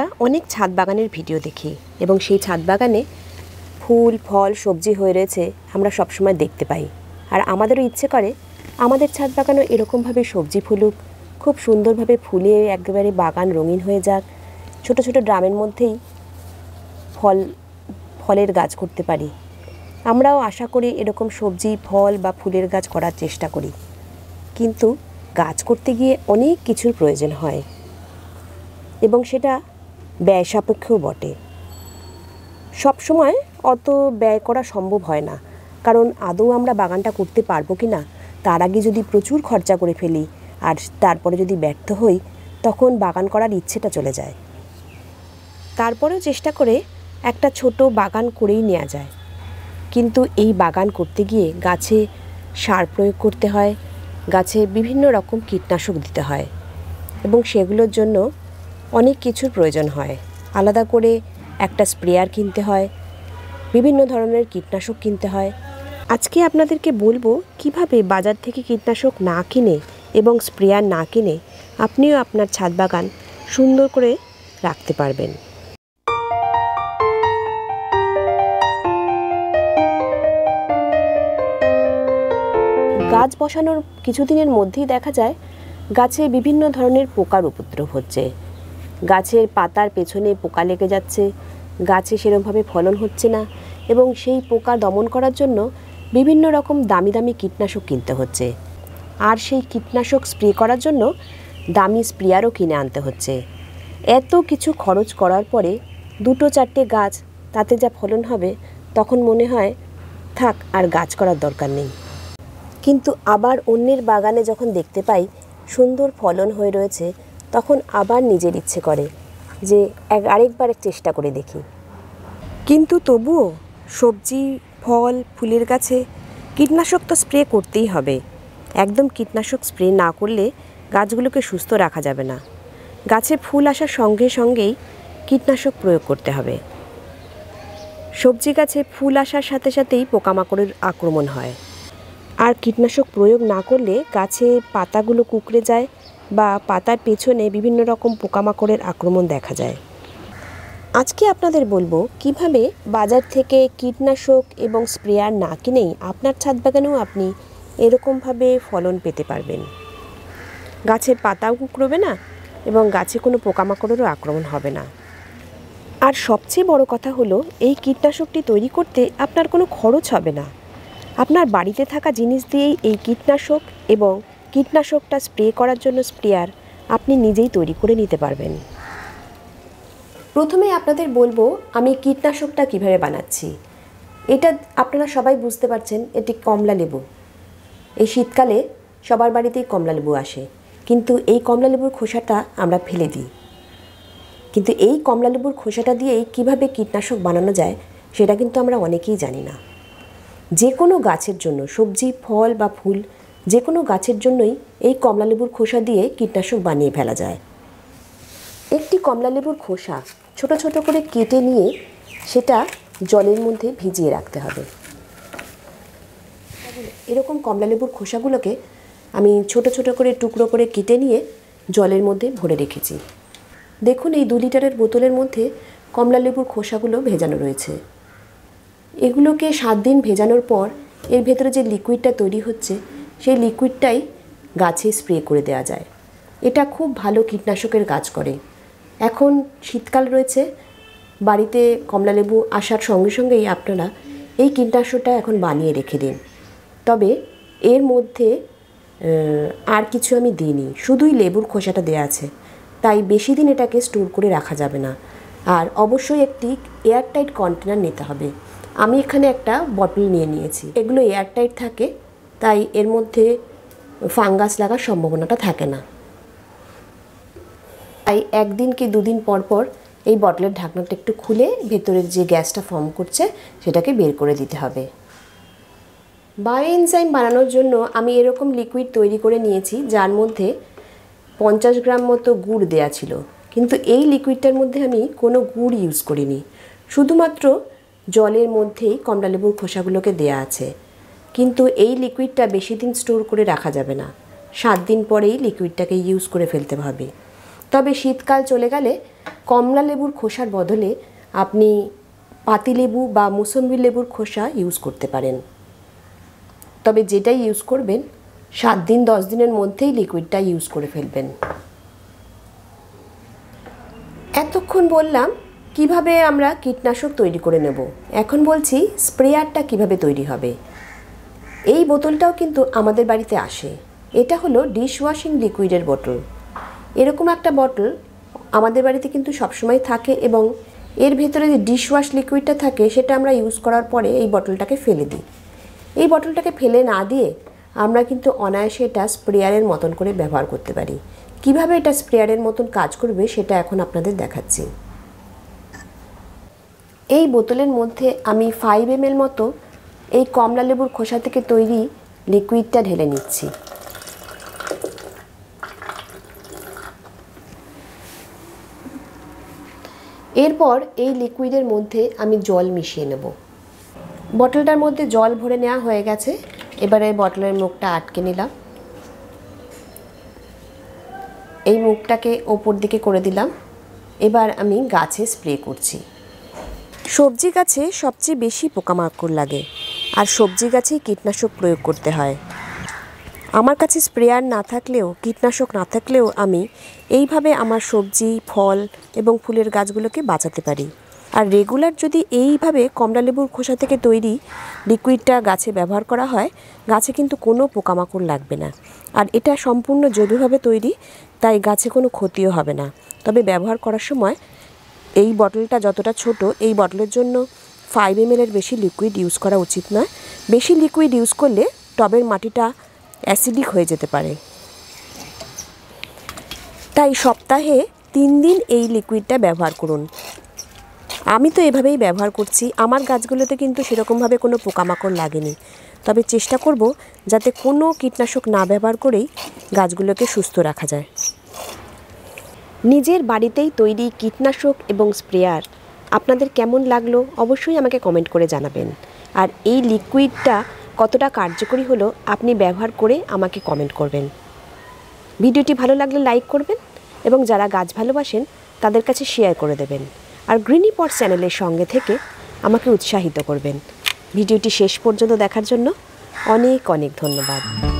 আমরা অনেক ছাদ বাগানের ভিডিও দেখি এবং সেই ছাদ বাগানে ফুল ফল সবজি হয়ে রয়েছে আমরা সবসময় দেখতে পাই। আর আমাদেরও ইচ্ছে করে আমাদের ছাদ বাগানও এরকমভাবে সবজি ফুলুক, খুব সুন্দরভাবে ফুলে একেবারে বাগান রঙিন হয়ে যাক, ছোট ছোট ড্রামের মধ্যেই ফলের গাছ করতে পারি। আমরাও আশা করি এরকম সবজি ফল বা ফুলের গাছ করার চেষ্টা করি, কিন্তু গাছ করতে গিয়ে অনেক কিছুর প্রয়োজন হয় এবং সেটা ব্যয় সাপেক্ষও বটে। সবসময় অত ব্যয় করা সম্ভব হয় না, কারণ আদৌ আমরা বাগানটা করতে পারবো কি না তার আগে যদি প্রচুর খরচা করে ফেলি আর তারপরে যদি ব্যর্থ হই তখন বাগান করার ইচ্ছেটা চলে যায়। তারপরেও চেষ্টা করে একটা ছোট বাগান করেই নেওয়া যায়, কিন্তু এই বাগান করতে গিয়ে গাছে সার প্রয়োগ করতে হয়, গাছে বিভিন্ন রকম কীটনাশক দিতে হয় এবং সেগুলোর জন্য অনেক কিছুর প্রয়োজন হয়। আলাদা করে একটা স্প্রেয়ার কিনতে হয়, বিভিন্ন ধরনের কীটনাশক কিনতে হয়। আজকে আপনাদেরকে বলবো কিভাবে বাজার থেকে কীটনাশক না কিনে এবং স্প্রেয়ার না কিনে আপনিও আপনার ছাদ বাগান সুন্দর করে রাখতে পারবেন। গাছ বসানোর কিছুদিনের মধ্যেই দেখা যায় গাছে বিভিন্ন ধরনের পোকার উপদ্রব হচ্ছে। গাছের পাতার পেছনে পোকা লেগে যাচ্ছে, গাছে সেরকমভাবে ফলন হচ্ছে না এবং সেই পোকা দমন করার জন্য বিভিন্ন রকম দামি দামি কীটনাশক কিনতে হচ্ছে। আর সেই কীটনাশক স্প্রে করার জন্য দামি স্প্রেয়ারও কিনে আনতে হচ্ছে। এত কিছু খরচ করার পরে দুটো চারটে গাছ তাতে যা ফলন হবে তখন মনে হয় থাক, আর গাছ করার দরকার নেই। কিন্তু আবার অন্যের বাগানে যখন দেখতে পাই সুন্দর ফলন হয়ে রয়েছে তখন আবার নিজের ইচ্ছে করে যে আরেকবার চেষ্টা করে দেখি। কিন্তু তবুও সবজি ফল ফুলের গাছে কীটনাশক তো স্প্রে করতেই হবে। একদম কীটনাশক স্প্রে না করলে গাছগুলোকে সুস্থ রাখা যাবে না। গাছে ফুল আসার সঙ্গে সঙ্গেই কীটনাশক প্রয়োগ করতে হবে। সবজি গাছে ফুল আসার সাথে সাথেই পোকামাকড়ের আক্রমণ হয়, আর কীটনাশক প্রয়োগ না করলে গাছে পাতাগুলো কুঁকড়ে যায় বা পাতার পেছনে বিভিন্ন রকম পোকামাকড়ের আক্রমণ দেখা যায়। আজকে আপনাদের বলবো কিভাবে বাজার থেকে কীটনাশক এবং স্প্রেয়ার না কিনেই আপনার ছাদ বাগানেও আপনি এরকমভাবে ফলন পেতে পারবেন। গাছের পাতাও কুঁকড়বে না এবং গাছে কোনো পোকামাকড়েরও আক্রমণ হবে না। আর সবচেয়ে বড় কথা হলো এই কীটনাশকটি তৈরি করতে আপনার কোনো খরচ হবে না। আপনার বাড়িতে থাকা জিনিস দিয়েই এই কীটনাশক এবং কীটনাশকটা স্প্রে করার জন্য স্প্রেয়ার আপনি নিজেই তৈরি করে নিতে পারবেন। প্রথমে আপনাদের বলবো আমি কীটনাশকটা কিভাবে বানাচ্ছি। এটা আপনারা সবাই বুঝতে পারছেন, এটি কমলা লেবু। এই শীতকালে সবার বাড়িতেই কমলা লেবু আসে, কিন্তু এই কমলা লেবুর খোসাটা আমরা ফেলে দিই। কিন্তু এই কমলা লেবুর খোসাটা দিয়েই কিভাবে কীটনাশক বানানো যায় সেটা কিন্তু আমরা অনেকেই জানি না। যে কোনো গাছের জন্য, সবজি ফল বা ফুল যে কোনো গাছের জন্যই এই কমলালেবুর খোসা দিয়ে কীটনাশক বানিয়ে ফেলা যায়। একটি কমলালেবুর খোসা ছোট ছোট করে কেটে নিয়ে সেটা জলের মধ্যে ভিজিয়ে রাখতে হবে। এরকম কমলালেবুর খোসাগুলোকে আমি ছোট ছোট করে টুকরো করে কেটে নিয়ে জলের মধ্যে ভরে রেখেছি। দেখুন এই 2 লিটারের বোতলের মধ্যে কমলালেবুর খোসাগুলো ভেজানো রয়েছে। এগুলোকে 7 দিন ভেজানোর পর এর ভেতরে যে লিকুইডটা তৈরি হচ্ছে সেই লিকুইডটাই গাছে স্প্রে করে দেওয়া যায়। এটা খুব ভালো কীটনাশকের কাজ করে। এখন শীতকাল রয়েছে, বাড়িতে কমলালেবু আসার সঙ্গে সঙ্গেই আপনারা এই কীটনাশকটা এখন বানিয়ে রেখে দিন। তবে এর মধ্যে আর কিছু আমি দিইনি, শুধুই লেবুর খোসাটা দেওয়া আছে, তাই বেশি দিন এটাকে স্টোর করে রাখা যাবে না। আর অবশ্যই একটি এয়ারটাইট কন্টেনার নিতে হবে। আমি এখানে একটা বটল নিয়ে নিয়েছি। এগুলো এয়ারটাইট থাকে, তাই এর মধ্যে ফাঙ্গাস লাগার সম্ভাবনাটা থাকে না। তাই 1 দিন কি 2 দিন পর পর এই বটলের ঢাকনাটা একটু খুলে ভেতরের যে গ্যাসটা ফর্ম করছে সেটাকে বের করে দিতে হবে। বায়োএনজাইম বানানোর জন্য আমি এরকম লিকুইড তৈরি করে নিয়েছি, যার মধ্যে 50 গ্রাম মতো গুড় দেয়া ছিল। কিন্তু এই লিকুইডটার মধ্যে আমি কোনো গুড় ইউজ করিনি, শুধুমাত্র জলের মধ্যেই কমলালেবুর খোসাগুলোকে দেয়া আছে। কিন্তু এই লিকুইডটা বেশি দিন স্টোর করে রাখা যাবে না, 7 দিন পরেই লিকুইডটাকে ইউজ করে ফেলতে হবে। তবে শীতকাল চলে গেলে কমলা লেবুর খোসার বদলে আপনি পাতিলেবু বা মুসম্বি লেবুর খোসা ইউজ করতে পারেন। তবে যেটাই ইউজ করবেন 7 দিন 10 দিনের মধ্যেই লিকুইডটা ইউজ করে ফেলবেন। এতক্ষণ বললাম কিভাবে আমরা কীটনাশক তৈরি করে নেব, এখন বলছি স্প্রেয়ারটা কিভাবে তৈরি হবে। এই বোতলটাও কিন্তু আমাদের বাড়িতে আসে। এটা হলো ডিশওয়াশিং লিকুইডের বোতল। এরকম একটা বোতল আমাদের বাড়িতে কিন্তু সবসময় থাকে এবং এর ভেতরে যে ডিশওয়াশ লিকুইডটা থাকে সেটা আমরা ইউজ করার পরে এই বোতলটাকে ফেলে দিই। এই বোতলটাকে ফেলে না দিয়ে আমরা কিন্তু অনায়াসে এটা স্প্রেয়ারের মতন করে ব্যবহার করতে পারি। কিভাবে এটা স্প্রেয়ারের মতন কাজ করবে সেটা এখন আপনাদের দেখাচ্ছি। এই বোতলের মধ্যে আমি 5 ml মতো এই কমলা লেবুর খোসা থেকে তৈরি লিকুইডটা ঢেলে নিচ্ছি। এরপর এই লিকুইডের মধ্যে আমি জল মিশিয়ে নেব। বোতলটার মধ্যে জল ভরে নেওয়া হয়ে গেছে। এবারে বোতলের মুখটা আটকে নিলাম। এই মুখটাকে ওপর দিকে করে দিলাম। এবার আমি গাছে স্প্রে করছি। সবজি গাছে সবচেয়ে বেশি পোকামাকড় লাগে, আর সবজি গাছেই কীটনাশক প্রয়োগ করতে হয়। আমার কাছে স্প্রেয়ার না থাকলেও, কীটনাশক না থাকলেও আমি এইভাবে আমার সবজি, ফল এবং ফুলের গাছগুলোকে বাঁচাতে পারি। আর রেগুলার যদি এইভাবে কমলা লেবুর খোসা থেকে তৈরি লিকুইডটা গাছে ব্যবহার করা হয়, গাছে কিন্তু কোনো পোকামাকড় লাগবে না। আর এটা সম্পূর্ণ জৈবভাবে তৈরি, তাই গাছে কোনো ক্ষতিও হবে না। তবে ব্যবহার করার সময় এই বটলটা যতটা ছোট, এই বটলের জন্য 5 ml এর বেশি লিকুইড ইউজ করা উচিত নয়। বেশি লিকুইড ইউজ করলে টবের মাটিটা অ্যাসিডিক হয়ে যেতে পারে। তাই সপ্তাহে 3 দিন এই লিকুইডটা ব্যবহার করুন। আমি তো এভাবেই ব্যবহার করছি। আমার গাছগুলোতে কিন্তু সেরকমভাবে কোনো পোকামাকড় লাগেনি। তবে চেষ্টা করব যাতে কোনো কীটনাশক না ব্যবহার করেই গাছগুলোকে সুস্থ রাখা যায়। নিজের বাড়িতেই তৈরি কীটনাশক এবং স্প্রেয়ার আপনাদের কেমন লাগলো অবশ্যই আমাকে কমেন্ট করে জানাবেন। আর এই লিকুইডটা কতটা কার্যকরী হলো আপনি ব্যবহার করে আমাকে কমেন্ট করবেন। ভিডিওটি ভালো লাগলে লাইক করবেন এবং যারা গাছ ভালোবাসেন তাদের কাছে শেয়ার করে দেবেন। আর গ্রিনি পট চ্যানেলের সঙ্গে থেকে আমাকে উৎসাহিত করবেন। ভিডিওটি শেষ পর্যন্ত দেখার জন্য অনেক অনেক ধন্যবাদ।